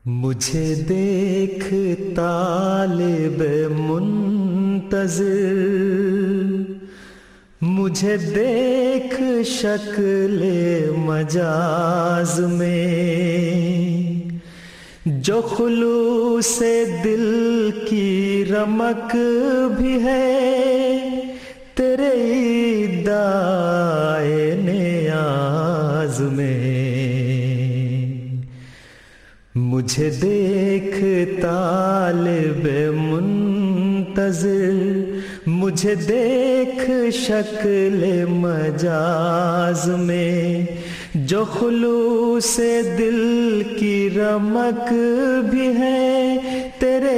مجھے دیکھ طالب منتظر، مجھے دیکھ شکل مجاز میں، جو خلوص دل کی رمق بھی ہے تیرے ادعائے نیاز میں۔ مجھے دیکھ طالب منتظر، مجھے دیکھ شکل مجاز میں، جو خلوص دل کی رمق بھی ہے تیرے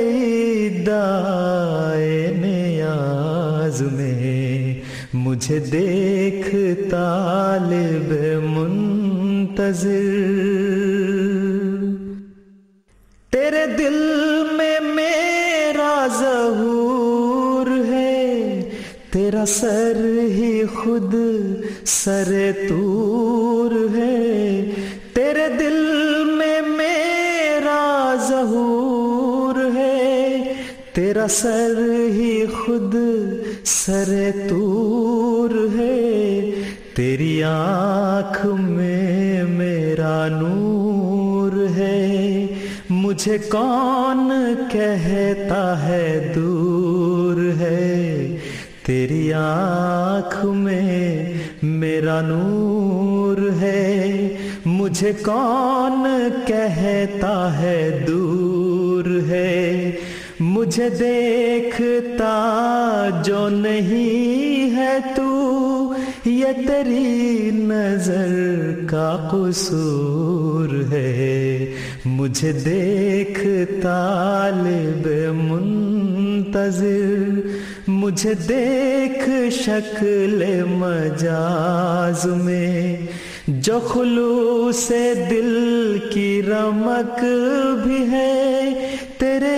ادعائے نیاز میں۔ مجھے دیکھ طالب منتظر، تیرے دل میں میرا ظہور ہے، تیرا سر ہی خود سر طور ہے۔ تیرے دل میں میرا ظہور ہے، تیرا سر ہی خود سر طور ہے۔ تیری آنکھ میں میرا نور ہے، مجھے کون کہتا ہے دور ہے۔ تیری آنکھ میں میرا نور ہے، مجھے کون کہتا ہے دور ہے۔ مجھے دیکھتا جو نہیں ہے تو، یہ تیری نظر کا قصور ہے۔ مجھے دیکھ طالب منتظر، مجھے دیکھ شکل مجاز میں، جو خلوص دل کی رمق بھی ہے تیرے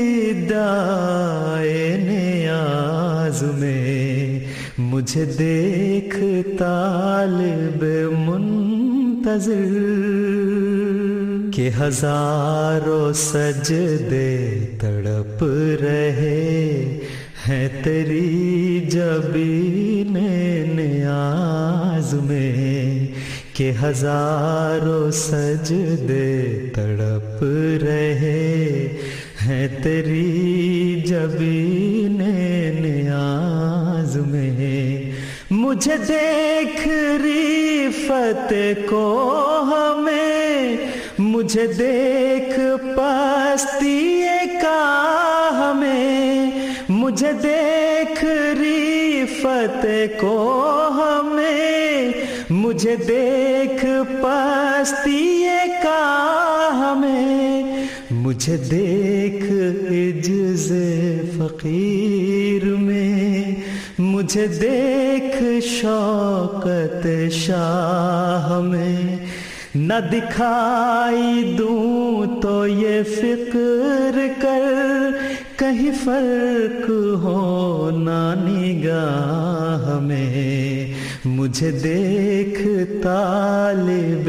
ادعائے نیاز میں۔ مجھے دیکھ طالب منتظر، کہ ہزاروں سجدے تڑپ رہے ہیں تیری جبین نیاز میں، کہ ہزاروں سجدے تڑپ رہے ہیں تیری جبین نیاز میں۔ مجھے دیکھ رفعت کو ہمیں، مجھے دیکھ پستی کا ہمیں، مجھے دیکھ رفعت کو ہمیں، مجھے دیکھ پستی کا ہمیں، مجھے دیکھ عجز فقیر میں، مجھے دیکھ شوکت شاہ میں۔ نہ دکھائی دوں تو یہ فکر کر، کہیں فرق ہو نہ نگاہ میں۔ مجھے دیکھ طالب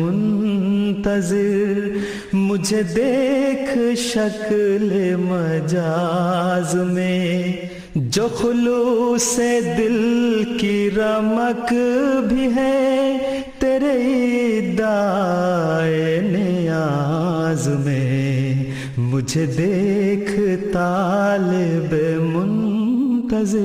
منتظر، مجھے دیکھ شکل مجاز میں، جو خلوص دل کی رمق بھی ہے تیرے ادعائے نیاز میں۔ مجھے دیکھ طالب منتظر،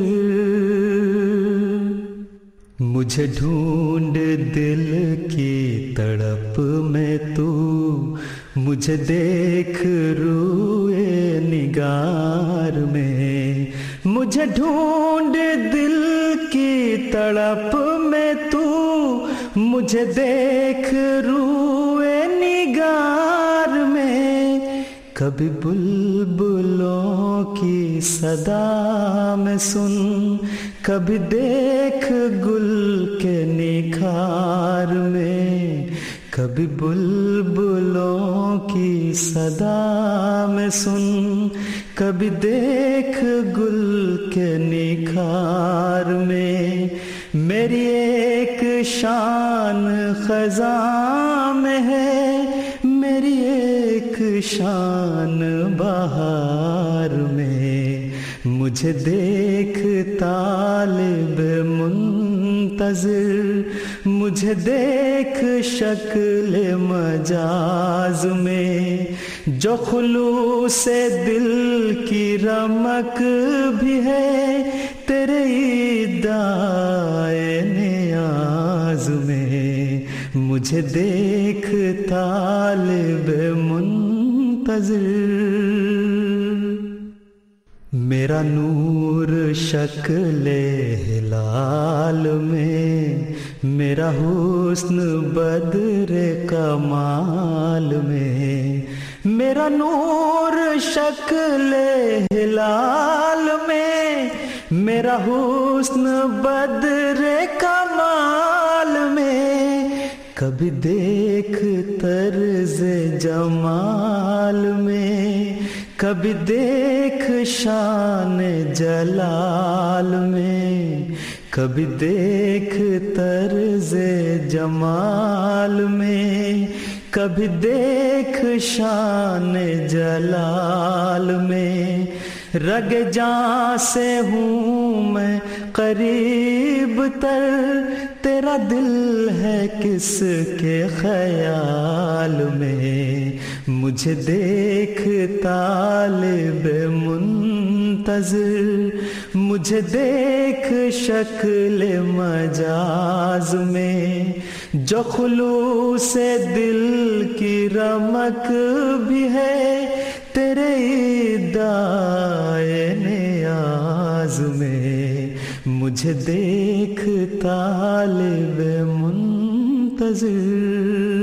مجھے ڈھونڈ دل کی تڑپ میں تو، مجھے دیکھ روئے نگار میں۔ مجھے ڈھونڈ دل کی تڑپ میں تو، مجھے دیکھ روئے نگار میں۔ کبھی بلبلوں کی صدا میں سن، کبھی دیکھ گل کے نکھار میں۔ کبھی بلبلوں کی صدا میں سن، کبھی دیکھ گل کے نکھار میں۔ میری ایک شان خزاں میں ہے، میری ایک دیکھ شان بہار میں، مجھے دیکھ طالب منتظر، مجھے دیکھ شکل مجاز میں، جو خلوص دل کی رمق بھی ہے تیرے ادعائے نیاز میں، مجھے دیکھ طالب منتظر۔ میرا نور شکل ہلال میں، میرا حسن بدر کمال میں، میرا نور شکل ہلال میں، میرا حسن بدر کمال میں، کبھی دیکھ طرز جمال میں، کبھی دیکھ شان جلال میں، کبھی دیکھ طرز جمال میں، کبھی دیکھ شان جلال میں، رگ جاں سے ہوں میں قریب تر، تیرا دل ہے کس کے خیال میں، مجھے دیکھ طالب منتظر، مجھے دیکھ شکل مجاز میں، جو خلوص دل کی رمق بھی ہے تیرے ادعائے نیاز میں، مجھے دیکھ طالب منتظر۔